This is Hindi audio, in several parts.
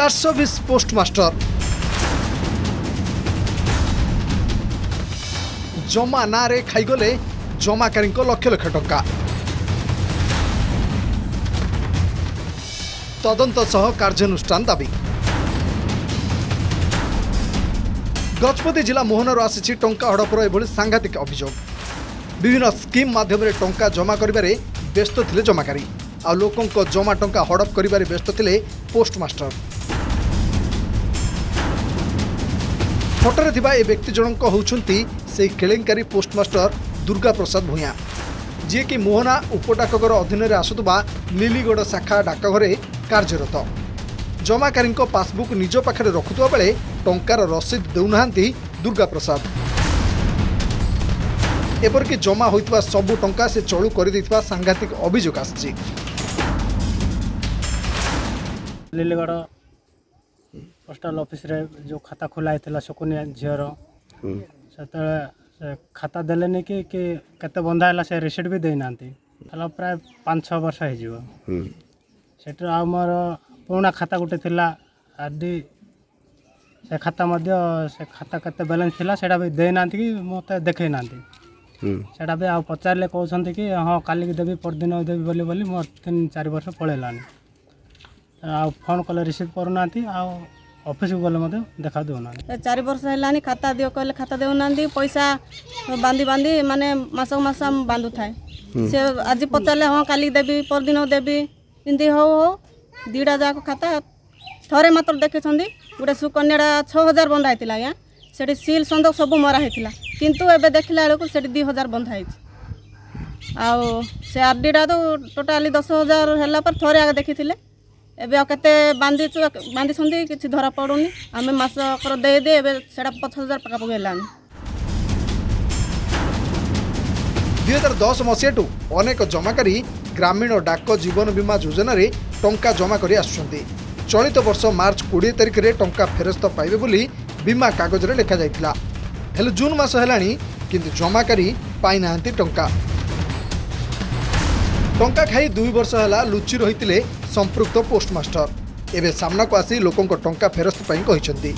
420 पोस्टमास्टर जमा ना रे खाईगले जमाकारी लक्ष लक्ष टंका तदंत सह कार्यानुष्ठान दाबी। गजपति जिला मोहनर आसी टंका हड़पर एभली सांघातिक अभियोग। विभिन्न स्कीम माध्यम टंका जमा करिबारे व्यस्त थिले जमाकारी आ लोकंक जमा टंका हड़प करिबारे व्यस्त थिले पोस्टमास्टर। फोटोरे थिबा ए व्यक्ति जनक होउछंती से केलेंकारी पोस्टमास्टर दुर्गा प्रसाद भूया जी कि मोहना उपडाकघर अधीन आसुवा लिलीगढ़ शाखा डाकघरे कार्यरत। जमाकारी पासबुक निज पाखे रखुवा बेले टंकार रसीद देउना दुर्गा प्रसाद। एपरिक जमा होइतबा सबु टंका से चलू कर सांघातिक अभियोग आछि। लिलीगढ़ पोस्टाल ऑफिस रे जो खाता खोला था शकुनिया झीर से खाता देलेनि कि केते बंधा है से रिसीट भी देना प्राय 5-6 वर्ष हो मोर पुराना खाता गोटे थिला आरडी से खाता से खाता केते बैलेंस थिला सेटा भी देना कि मते देखै ना सेटा भी आ पचारले कहउछंती कि हां काली की देबी परदिन देबी बोली बोली मोर 3-4 वर्ष पळेलानी आ फोन कले रिसीव करना आ ऑफिस गले मते देखा देउना 4 वर्ष हेलानी खाता दियो कहले खाता देउना पैसा बांधी बांधी माने मासक मास हम बांधु थाए से आज पचारले हां काली देबी परदिन देबी इंदी हो दीटा जाक खाता थरे मात्र देखे गोटे सुकन्या 6000 बंधा होता आज्ञा से सील संदक सब मरा होता किंतु एबे देखला बेलू से 2000 बंधा हो से आरडीटा तो टोटाली 10,000 है थोड़े आगे देखी एबे केते बांधी किसी धरा पड़ूनी आम मसकर दे दे 50,000 पाखापाखि है। 2010 मसीह अनेक जमाकारी ग्रामीण डाक जीवन बीमा योजना रे टंका जमा करी आसुछंती। चलित वर्ष मार्च 20 तारिख रे टंका फेरस्त पाइबे बोली बीमा कागज रे लिखा जाइतिला। हेले जून मास हेलानी किंतु जमाकारी पाई नांती टंका खाई 2 वर्ष हैला लुचि रहितिले संपृक्त पोस्टमास्टर एबे सामना को आसी लोकंक टंका फेरस्त पाई कहिसंती।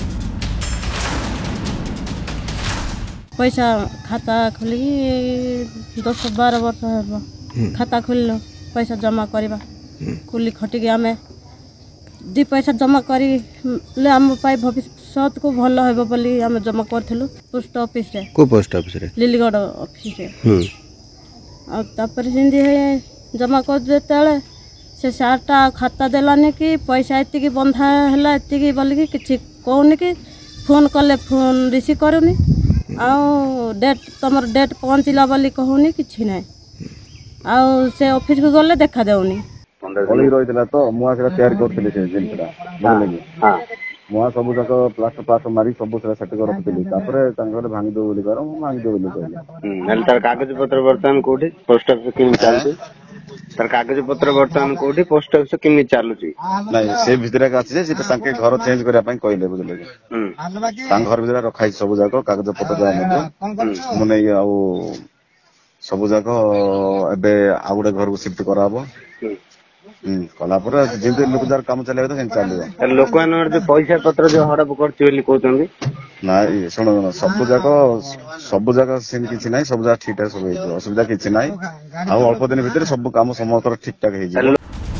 पैसा खाता खोली 10-12 वर्ष है खाता खोल पैसा जमा करवा कुली खटिकी आम 2 पैसा जमा करी ले आम पाई भविष्य को भल हेबो बोली आम जमा करथिलु पोस्ट ऑफिस रे। को पोस्ट ऑफिस रे? लिलीगढ़ ऑफिस रे। आ तापर सिंधी है जमा कर देताले से सारटा खाता देलाने कि पैसा एतिकी बंधा हैला एतिकी बोली किछि कहूनी कि फोन कले फोन रिसीव करूनी आउ डेट तमर डेट पहुँचला बोली कहूनी किछि नै आउ से ऑफिस को गले देखा देउनी पली रही तो मुआ से तैयार करथिले से जिनटा बोलले हां मुआ सब जक प्लास्टर मारी सब सेट कर रखथिले तापर तांगर भांगी दो बोली कर भांगी दो बोली कहले नल तार कागज पत्र वर्तमान कोठी पोस्ट ऑफिस किन चलती तार कागज पत्र वर्तमान कोठी पोस्ट ऑफिस किन चालुची नहीं से भितरे का अछि से तांके घर चेंज करिया पई कहले बुझले तांग घर भितरे रखाई सब जक कागज पत्र जा मने आ सब जक एबे आ गुडे घर को शिफ्ट कराबो कला पर जिंदे लोकदार काम चले तो चलियो लोक मानर जो पैसा पत्र जो हड़प करछि बोली कहउछंती ना सुनो सब जगह सेम किछि नाही सब जगह ठीक ठाक सब हे असुविधा किछि नाही आ अल्प दिन भीतर सब काम समस्त ठीक ठाक हे जे।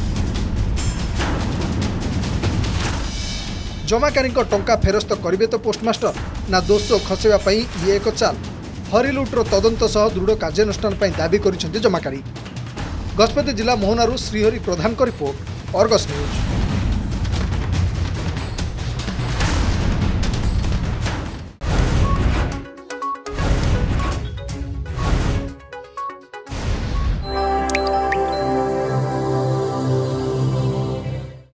जमाकारी टंका फेरस्त करिवे तो पोस्टमास्टर ना दोष खसेवा पई ये एक चाल हरिलुट्र तदंत सह दृढ़ कार्यानुष्ठान पई दाबी करिसेंती जमाकारी। गजपति जिला मोहनारू Srihari Pradhan report, Argus news.